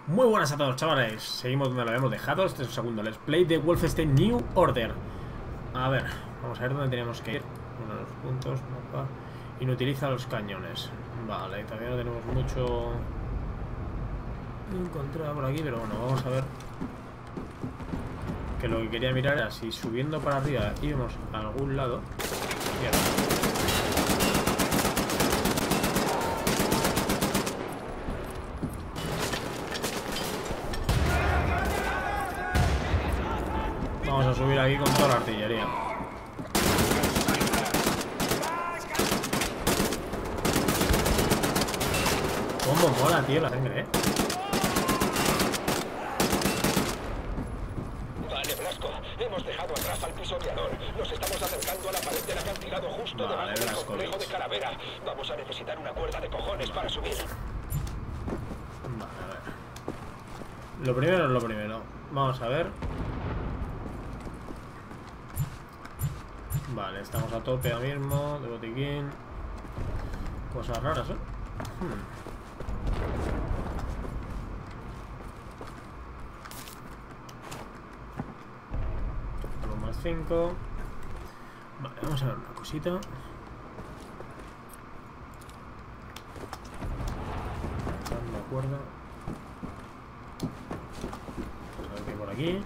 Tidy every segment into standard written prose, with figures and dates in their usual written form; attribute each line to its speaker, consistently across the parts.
Speaker 1: Muy buenas a todos, chavales. Seguimos donde lo habíamos dejado. Este es el segundo Let's Play de Wolfenstein New Order. A ver, vamos a ver dónde teníamos que ir. Uno de los puntos, mapa. Inutiliza los cañones. Vale, todavía no tenemos mucho encontrado por aquí, pero bueno, vamos a ver. Que lo que quería mirar era si subiendo para arriba íbamos a algún lado. Mierda. Vamos a subir aquí con toda la artillería. Cómo mola, tío, la sangre,
Speaker 2: Vale, Blasco, hemos dejado atrás al pisoteador. Nos estamos acercando a la pared del acantilado justo debajo del complejo de Calavera. Vamos a necesitar una cuerda de cojones para subir.
Speaker 1: Vale, a ver. Lo primero es lo primero. Vamos a ver. Vale, estamos a tope ahora mismo de botiquín. Cosas raras, ¿eh? 5. Vale, vamos a ver una cosita. Dando cuerda. Vamos a ver qué hay por aquí.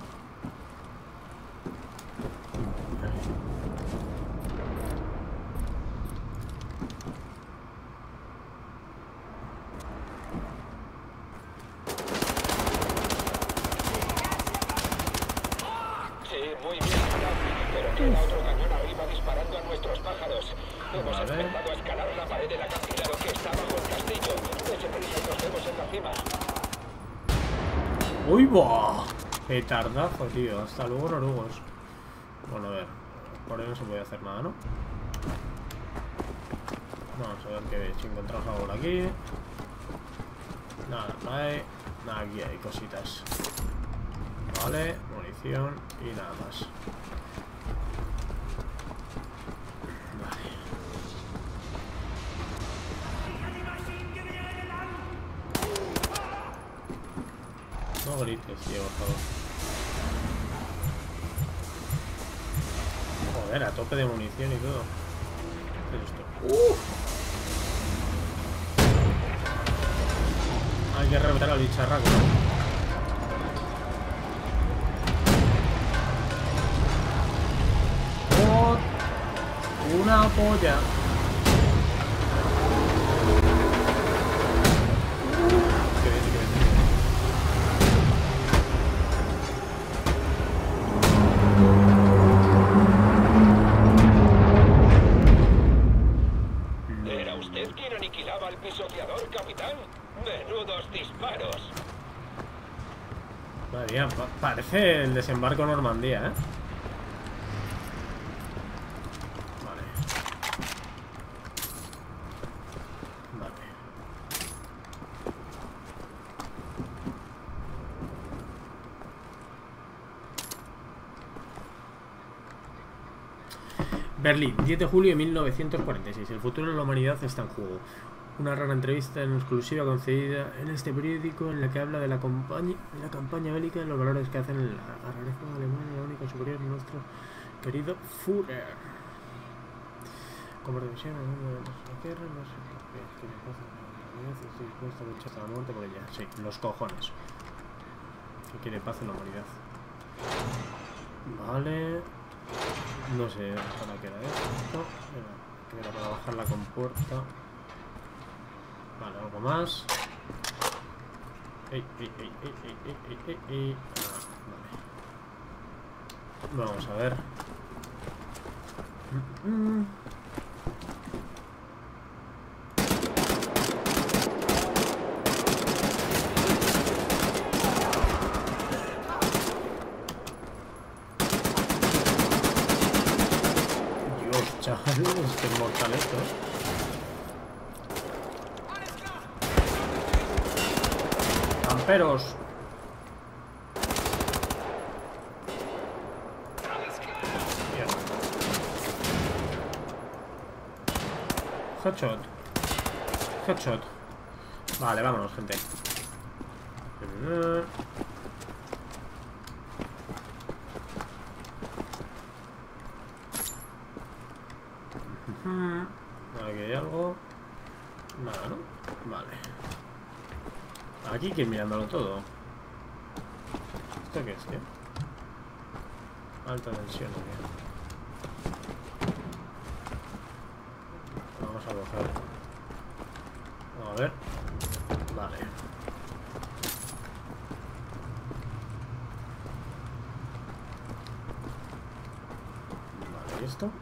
Speaker 1: ¡Uy, boh! ¡Qué tardazo, tío! Hasta luego, norugos. Bueno, a ver. Por ahí no se puede hacer nada, ¿no? Vamos a ver qué si encontramos algo por aquí. Nada, no hay. Nada, aquí hay cositas. Vale, munición y nada más. No grites, tío, por favor. Joder, a tope de munición y todo. ¿Qué es esto? Hay que reventar al bicharraco. ¡Oh! Una polla. Madre mía, parece el desembarco Normandía, ¿eh? Vale. Vale. Berlín, 10 de julio de 1946. El futuro de la humanidad está en juego. Una rara entrevista en exclusiva concedida en este periódico en la que habla de la campaña bélica y los valores que hacen la rareza de Alemania, la única superior de nuestro querido Führer. Como revisión en uno de nuestra guerra, no sé qué le pasa a la humanidad, estoy dispuesto a luchar hasta la muerte por ella. Sí, los cojones. Que quiere paz en la humanidad. Vale. No sé para qué era esto. Que era para bajar la compuerta. Vale, algo más. Vale. Vamos a ver. Dios, chaval, es que es mortal esto, ¿eh? Camperos. Headshot. Headshot. Vale, vámonos, gente. Aquí hay algo. Nada, ¿no? Vale. Aquí que ir mirándolo todo. ¿Esto qué es, tío? Alta tensión, tío. Vamos a coger. A ver. Vale. Vale, ¿y esto?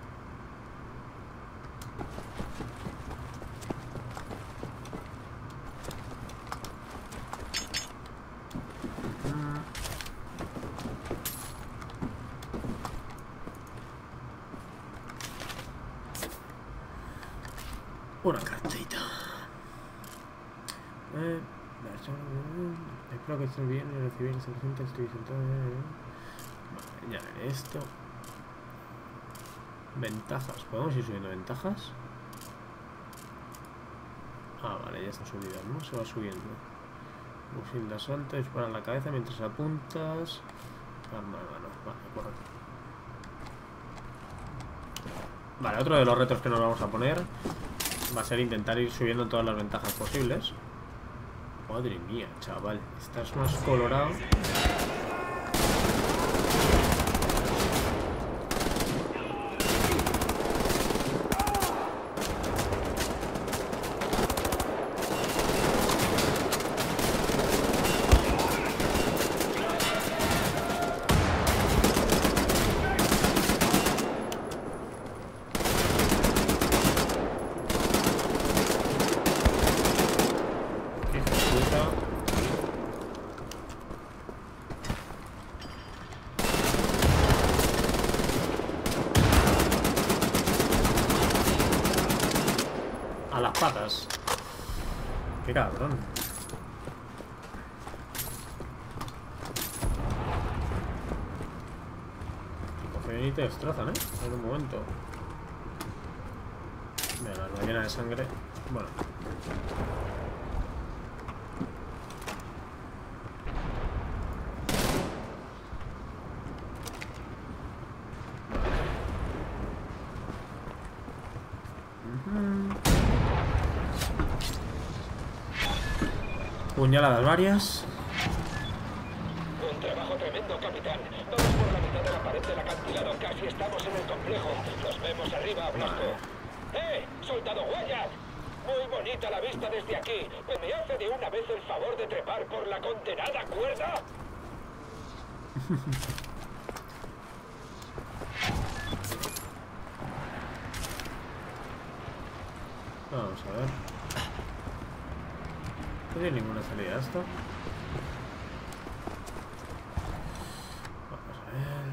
Speaker 1: Una cartita. Espero que estés bien y recibir esa gente. Estoy sentado. Vale, ya esto. Ventajas. ¿Podemos ir subiendo ventajas? Ah, vale, ya está subida, ¿no? Se va subiendo. Fusil de asalto, dispara en la cabeza mientras apuntas. Arma de mano. Vale, correcto. Vale, otro de los retos que nos vamos a poner va a ser intentar ir subiendo todas las ventajas posibles. Madre mía, chaval. Estás más colorado. A las patas. Qué cabrón. Cogen y te destrozan, en un momento. Mira, la arma llena de sangre. Bueno. Puñaladas varias.
Speaker 2: Un trabajo tremendo, capitán. Vamos por la mitad de la pared del acantilado. Casi estamos en el complejo. Nos vemos arriba, Blasco. ¡Soldado Wyatt! Muy bonita la vista desde aquí. ¿Me hace de una vez el favor de trepar por la condenada cuerda?
Speaker 1: Vamos a ver. No tiene ninguna salida esto. Vamos a ver.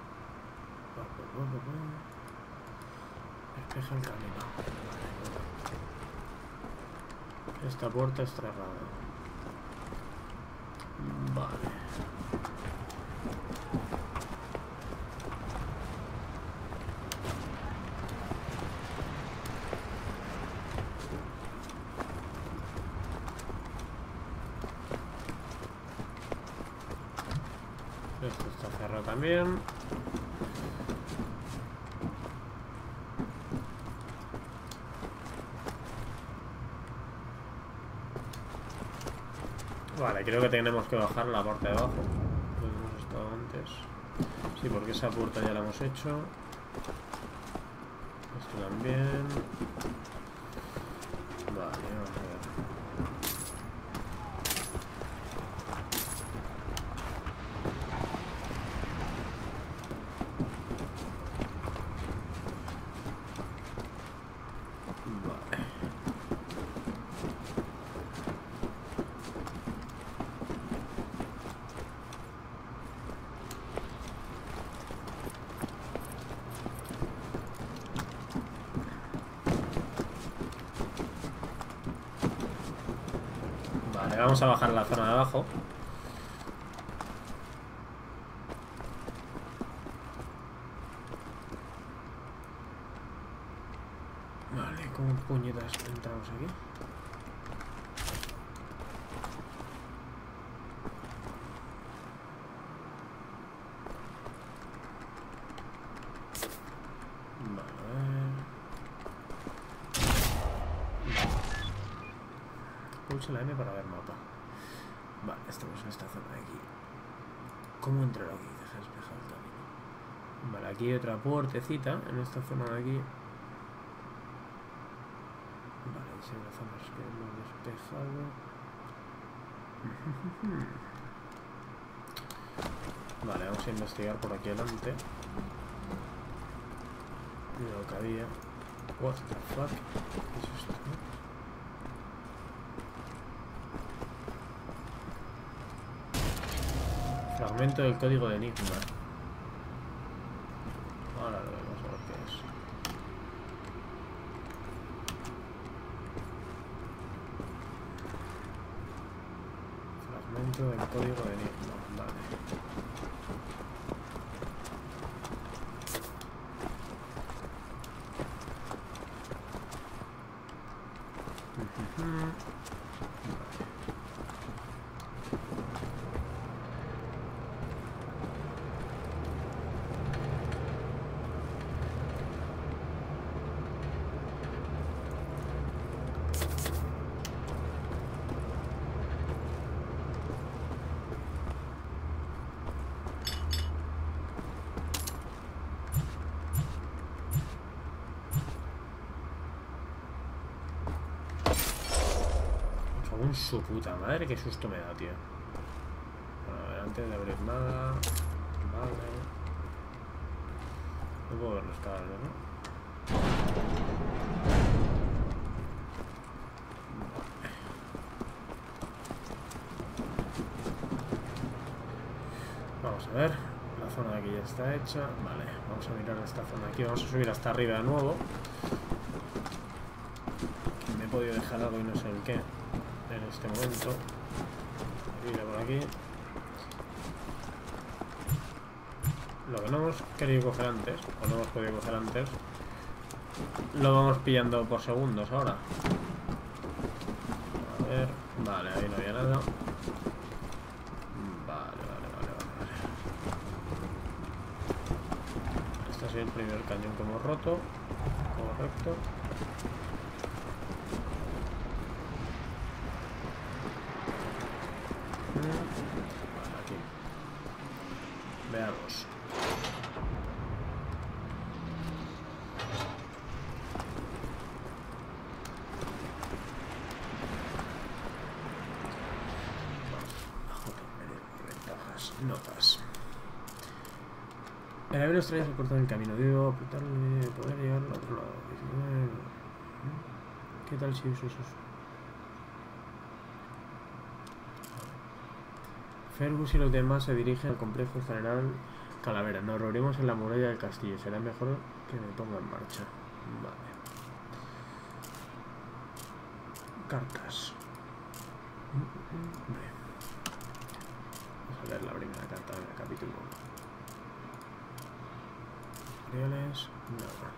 Speaker 1: Despeja el camino. Esta puerta está cerrada. Vale. Esto está cerrado también. Vale, creo que tenemos que bajar la parte de abajo. Donde hemos estado antes. Sí, porque esa puerta ya la hemos hecho. Esto también. Vale, vamos a ver. Vale, vamos a bajar la zona de abajo. Vale, ¿cómo puñetas entramos aquí? Pulsa la M para ver mapa. Vale, estamos en esta zona de aquí. ¿Cómo entrar aquí? Deja despejado el camino. Vale, aquí hay otra puertecita en esta zona de aquí. Vale, ahí se ve las zonas que hemos despejado. Vale, vamos a investigar por aquí adelante. Lo que había. What the fuck? ¿Qué es esto? Fragmento del código de Enigma. Ahora lo vemos a ver qué es. Fragmento del código de Enigma. Vale. Su puta madre, qué susto me da, tío. Bueno, a ver, antes de abrir nada. Vale. No puedo ver los cables, ¿no? Vale. Vamos a ver. La zona de aquí ya está hecha. Vale, vamos a mirar esta zona de aquí. Vamos a subir hasta arriba de nuevo. Me he podido dejar algo y no sé el qué. En este momento, mira por aquí. Lo que no hemos querido coger antes, o no hemos podido coger antes, lo vamos pillando por segundos ahora. A ver, vale, ahí no había nada. Vale. Este ha sido el primer cañón que hemos roto. Correcto. Aquí. Veamos. Ventajas. Notas. El avión australiano se corta en el camino. Debo apretarle poder llevarlo al otro lado. ¿Qué tal si uso esos? Fergus y los demás se dirigen al complejo general Calavera. Nos reunimos en la muralla del castillo. Será mejor que me ponga en marcha. Vale. Cartas. Vamos a leer la primera carta del capítulo. Materiales. Nada.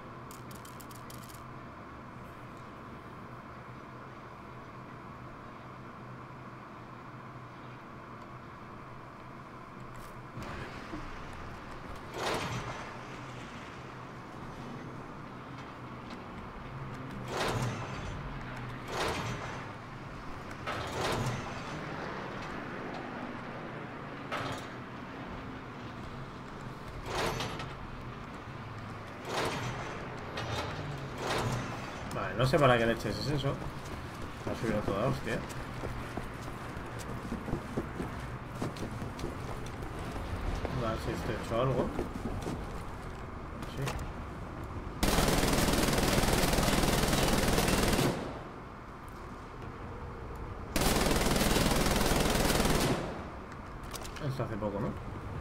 Speaker 1: No sé para qué leches es eso. Me ha subido toda hostia. A ver si esto he hecho algo. Sí. Esto hace poco, ¿no?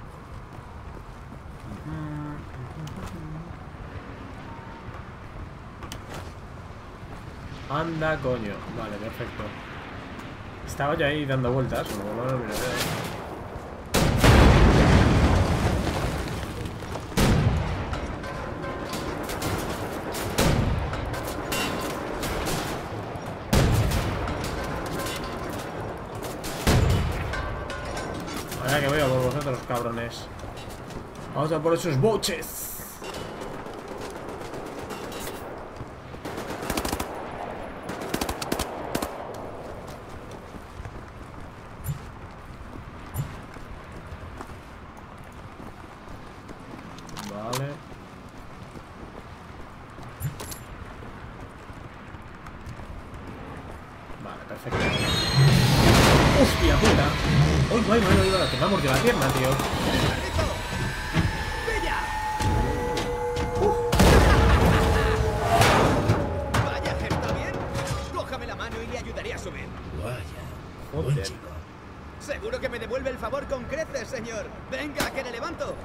Speaker 1: Anda, coño. Vale, perfecto. Estaba yo ahí dando vueltas. No lo miré. Ahora que voy a por vosotros, cabrones. Vamos a por esos boches. Uy, guay, que me ha mordido la pierna, tío.
Speaker 3: Vaya, ¿está bien? Cójame la mano y le ayudaré a subir.
Speaker 4: Vaya, buen chico.
Speaker 3: Seguro que me devuelve el favor con creces, señor. Venga, que le levanto.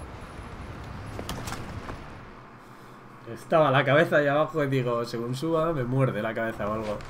Speaker 1: Estaba la cabeza ahí abajo y digo, según suba, me muerde la cabeza o algo.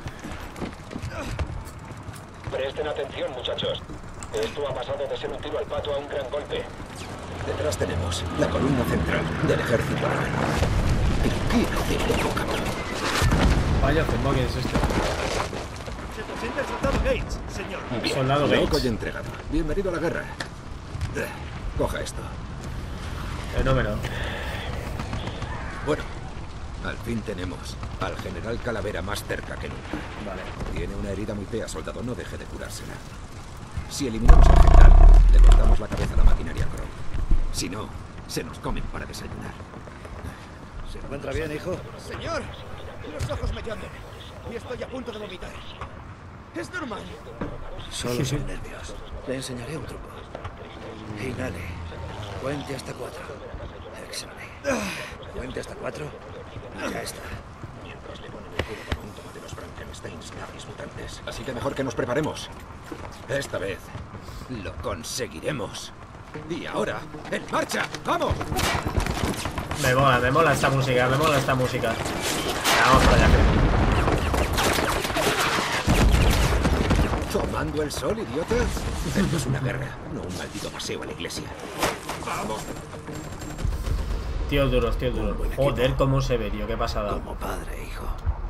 Speaker 2: Presten atención, muchachos. Esto ha pasado de ser un tiro al pato a un gran golpe.
Speaker 5: Detrás tenemos la columna central del ejército alemán. ¿Qué hace poco, cabrón?
Speaker 1: Vaya zumba, ¿qué es esto?
Speaker 3: Se presenta el soldado Gates, señor.
Speaker 5: Bien,
Speaker 1: Soldado
Speaker 5: loco
Speaker 1: Gates.
Speaker 5: y entregado. Bienvenido a la guerra. Coja esto.
Speaker 1: Fenómeno.
Speaker 5: Bueno, al fin tenemos al general Calavera más cerca que nunca.
Speaker 1: Vale.
Speaker 5: Tiene una herida muy fea, soldado. No deje de curársela. Si eliminamos al general, le cortamos la cabeza a la maquinaria Crow. Si no, se nos comen para desayunar.
Speaker 4: ¿Se encuentra bien, hijo?
Speaker 3: Señor, los ojos me llaman y estoy a punto de vomitar. Es normal.
Speaker 4: Solo son nervios. Le enseñaré un truco. Inhale. Cuente hasta 4. Exhale. Cuente hasta 4. Ya está.
Speaker 5: Mientras le ponen el culo con un toma de los Frankensteins nazis mutantes. Así que mejor que nos preparemos. Esta vez lo conseguiremos. Y ahora, ¡en marcha! ¡Vamos!
Speaker 1: Me mola esta música, Vamos para allá.
Speaker 5: ¿Tomando el sol, idiotas? Esto es una guerra, no un maldito paseo a la iglesia. ¡Vamos!
Speaker 1: Tío duros. Joder, cómo se ve, tío, qué pasada.
Speaker 4: Como padre, hijo.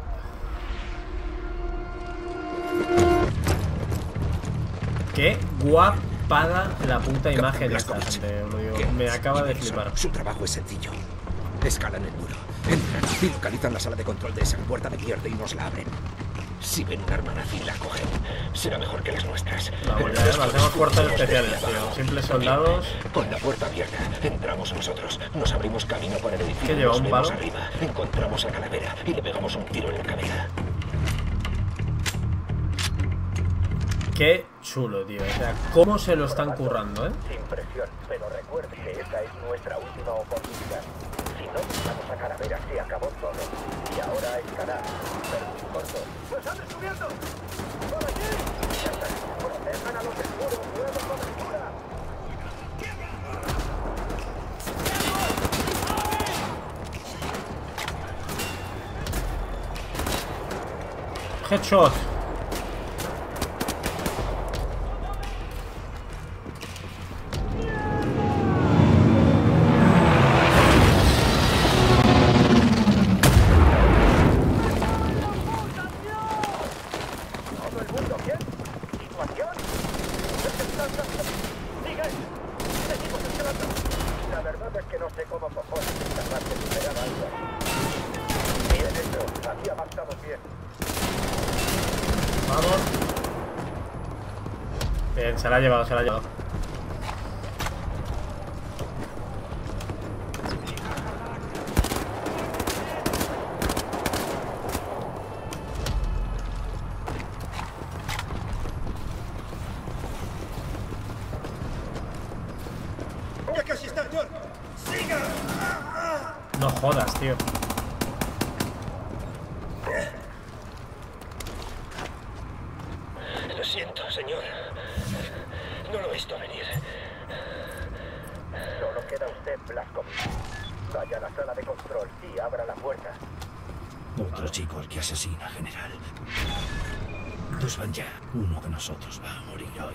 Speaker 1: Qué guapada la puta imagen esta,
Speaker 5: Blazkowicz.
Speaker 1: gente. Lo digo, me acaba de flipar.
Speaker 5: Su trabajo es sencillo. Escalan el muro, entran y localizan la sala de control de esa puerta de mierda y nos la abren. Si ven un arma nazi y la cogen, será mejor que las nuestras.
Speaker 1: Vamos, ya hacemos fuerzas especiales, tío. Simples soldados.
Speaker 5: Con la puerta abierta, entramos nosotros, nos abrimos camino por el edificio,
Speaker 1: ¿Qué lleva,
Speaker 5: nos
Speaker 1: un
Speaker 5: vemos
Speaker 1: palo?
Speaker 5: arriba, encontramos a Calavera y le pegamos un tiro en la cabeza.
Speaker 1: Qué chulo, tío. O sea, cómo se lo están currando,
Speaker 2: Sin presión, pero recuerde que esta es nuestra última oportunidad. Si no buscamos a Calavera, se acabó todo. Y ahora a escalar. Pero muy corto. ¡Nos han descubierto! ¡Por aquí! Ya está. ¡Protejan a los seguros! ¡Nueva cobertura!
Speaker 1: Headshot.
Speaker 2: ¿Todo el mundo bien? ¿Situación? ¡Sigue! ¡Seguimos escalando! La verdad es que no sé cómo cojones es capaz de superar algo así. Bien hecho. Aquí avanzamos bien.
Speaker 1: Vamos. Bien, se la ha llevado.
Speaker 3: ¡Ya casi está, George! ¡Siga!
Speaker 1: No jodas, tío.
Speaker 2: Lo siento, señor. No lo he visto venir. Solo queda usted, Blazkowicz. Vaya a la sala de control y abra la puerta.
Speaker 4: Otro chico al que asesina, general. Dos van ya. Uno de nosotros va a morir hoy.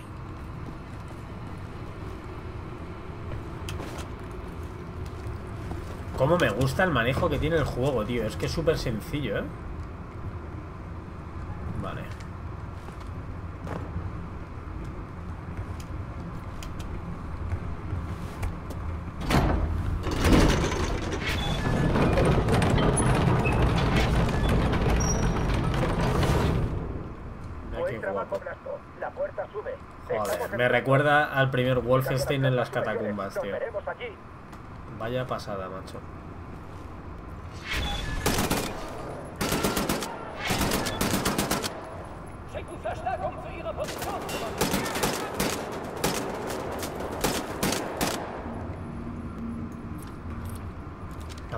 Speaker 1: Cómo me gusta el manejo que tiene el juego, tío. Es que es súper sencillo, ¿eh? Vale.
Speaker 2: Buen trabajo, Blasco. La puerta sube.
Speaker 1: Joder, me recuerda al primer Wolfenstein en las catacumbas, tío.
Speaker 2: Nos veremos allí.
Speaker 1: Vaya pasada, macho.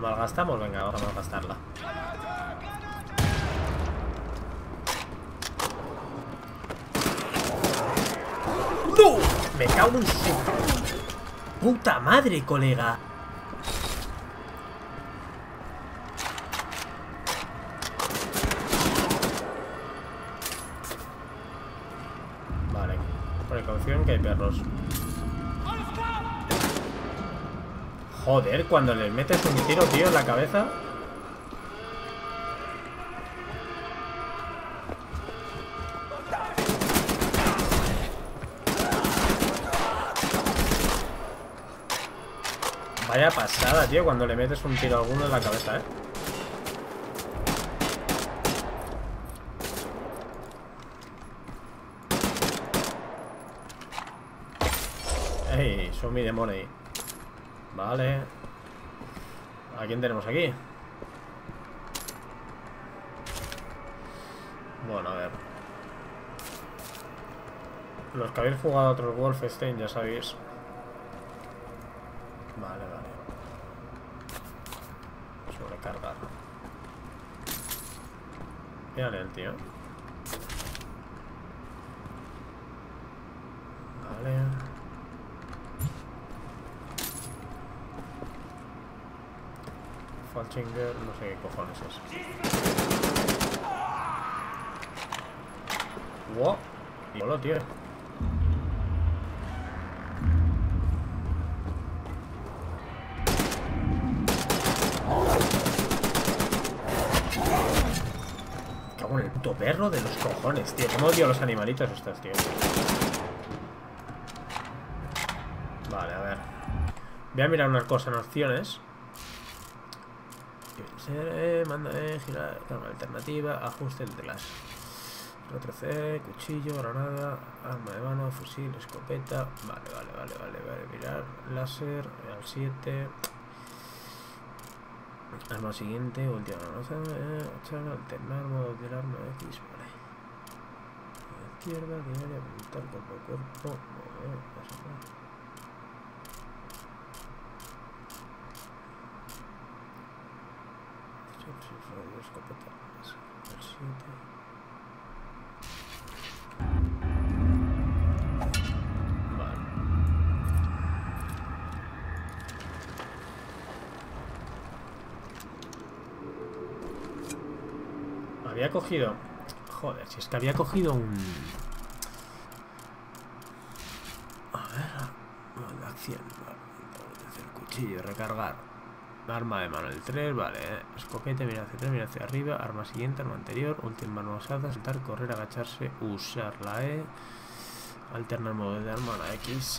Speaker 1: malgastamos? Venga, vamos a malgastarla. ¡No! Me cago en su puta madre, colega. Vale, precaución que hay perros. Joder, cuando les metes un tiro, tío, en la cabeza. Vaya pasada, tío, cuando le metes un tiro a alguno en la cabeza, Ey, show me the money. Vale. ¿A quién tenemos aquí? Bueno, a ver. Los que habéis jugado a otros Wolfenstein ya sabéis. Vale, vale. Sobrecargar. Mírale el tío. Vale. Falchinger, no sé qué cojones es. Wow. Y hola, tío. Cago en el puto perro de los cojones, tío. Cómo odio a los animalitos estos, tío. Vale, a ver. Voy a mirar unas cosas en opciones. Manda girar, carga alternativa, ajuste el glass. Retroceder, cuchillo, granada, arma de mano, fusil, escopeta. Vale. Mirar, láser, al 7. Arma siguiente, última granada, alternar, modo del arma X, vale. Izquierda, diaria, apuntar cuerpo a cuerpo. Escopeta, al 7. Había cogido... Joder, si es que había cogido un... A ver... La acción... El cuchillo, recargar. Arma de mano, el 3, vale. Escopete, mira hacia atrás, mira hacia arriba. Arma siguiente, arma anterior. Última mano usada, saltar, correr, agacharse, usar la E. Alternar modo de arma, la X.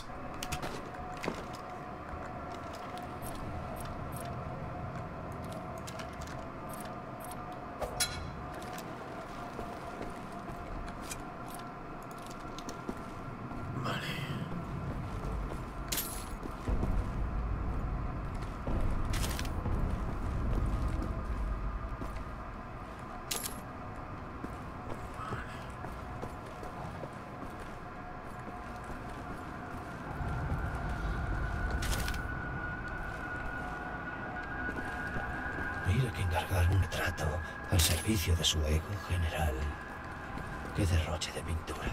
Speaker 4: Mira que encargar un retrato al servicio de su ego general. Qué derroche de pintura.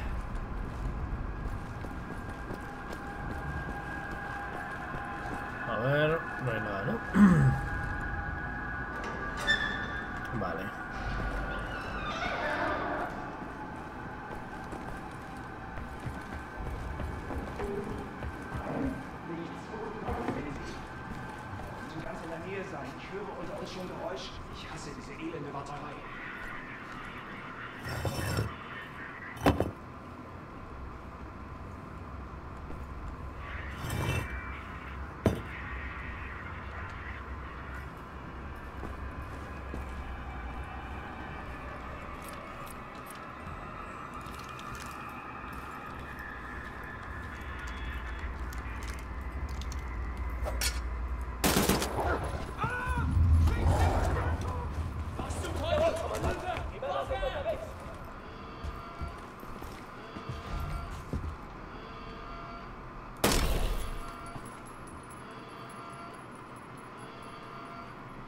Speaker 1: A ver, no hay nada, ¿no? Vale.
Speaker 3: Ich hasse diese elende Warterei.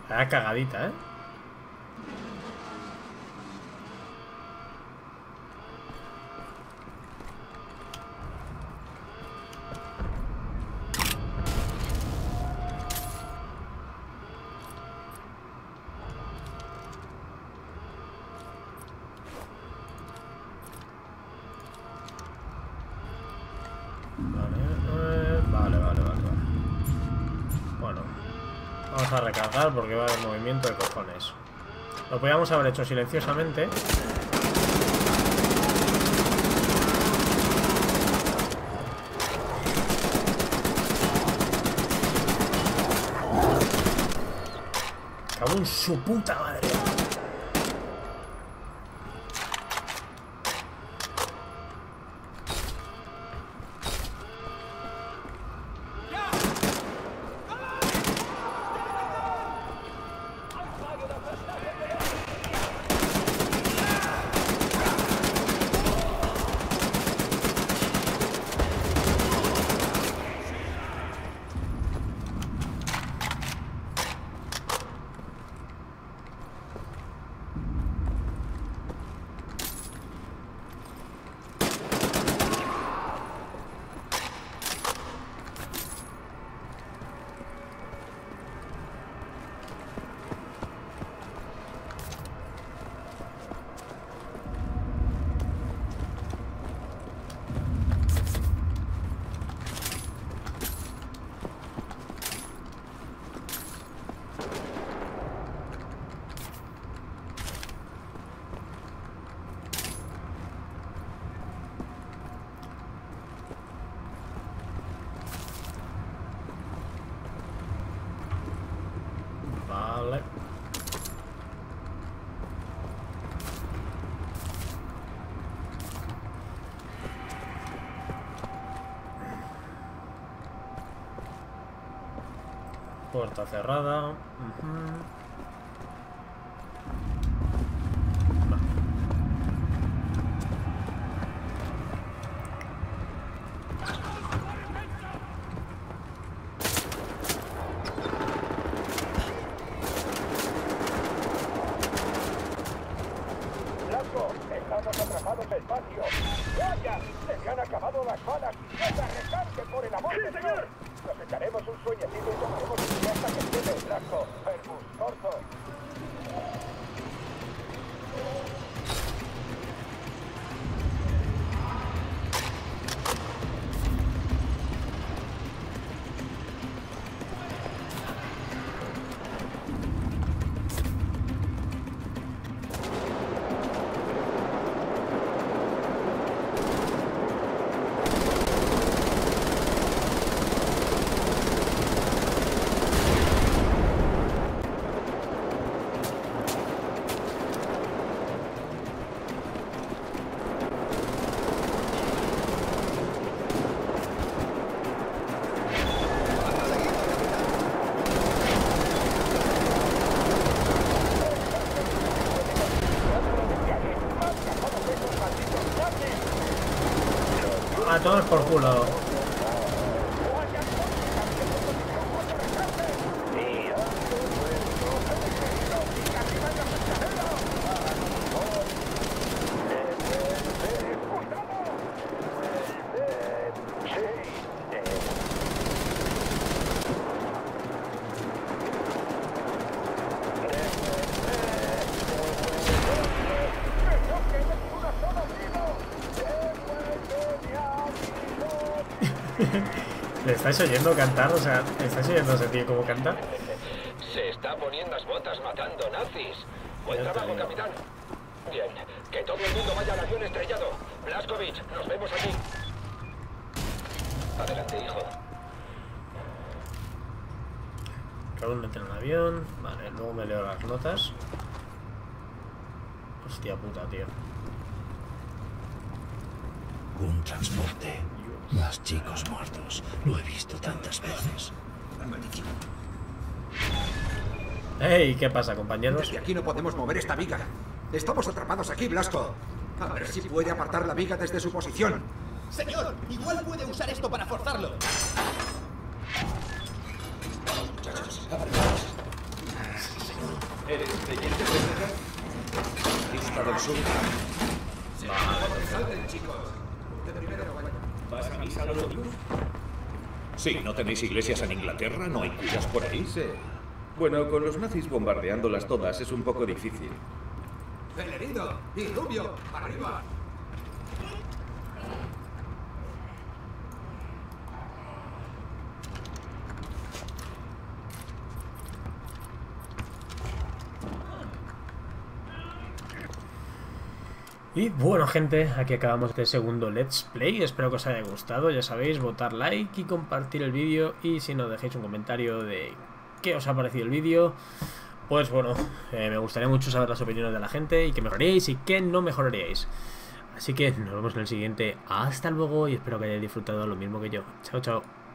Speaker 1: Vaya cagadita, ¿eh? Bueno, vamos a recargar porque va a haber movimiento de cojones. Lo podíamos haber hecho silenciosamente. Cago en su puta madre. Vale. Puerta cerrada.
Speaker 2: Blanco, estamos atrapados en patio. ¡Vaya! ¡Se han acabado las balas! ¡Venga, recargue, por el amor de Dios! Nos echaremos un sueñecito y tomaremos un día hasta que esté el Blanco. Fergus, corto.
Speaker 1: A todos por culo. ¿Le estáis oyendo cantar? O sea, ¿estáis oyendo a ese tío cómo canta?
Speaker 2: Se está poniendo las botas matando nazis. Buen trabajo, capitán. Bien, que todo el mundo vaya al avión estrellado. Blazkowicz, nos vemos aquí. Adelante, hijo.
Speaker 1: Raúl mete en el avión. Vale, luego me leo las notas. Hostia puta, tío.
Speaker 4: Un transporte. Más chicos muertos. Lo he visto tantas veces.
Speaker 1: ¡Ey! ¿Qué pasa, compañeros?
Speaker 5: Desde aquí no podemos mover esta viga. Estamos atrapados aquí, Blasco. A ver si puede apartar la viga desde su posición.
Speaker 3: Señor, igual puede usar esto para forzarlo.
Speaker 6: ¿Vas a misa los domingos? Sí, ¿no tenéis iglesias en Inglaterra? ¿No hay curas por ahí?
Speaker 7: Sí. Bueno, con los nazis bombardeándolas todas es un poco difícil.
Speaker 5: ¡El herido! ¡Y Rubio! ¡Arriba!
Speaker 1: Y bueno, gente, aquí acabamos este segundo Let's Play. Espero que os haya gustado. Ya sabéis, votar like y compartir el vídeo. Y si no, dejéis un comentario de qué os ha parecido el vídeo. Pues bueno, me gustaría mucho saber las opiniones de la gente y qué mejoraríais y qué no mejoraríais. Así que nos vemos en el siguiente. Hasta luego y espero que hayáis disfrutado lo mismo que yo. Chao, chao.